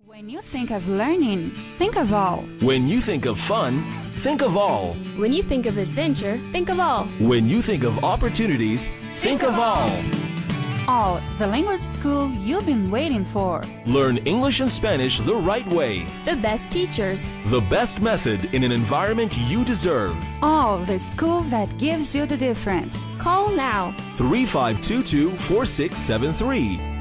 When you think of learning, think of all. When you think of fun, think of all. When you think of adventure, think of all. When you think of opportunities, think of all. All, the language school you've been waiting for. Learn English and Spanish the right way. The best teachers. The best method in an environment you deserve. All, the school that gives you the difference. Call now. 3522-4673.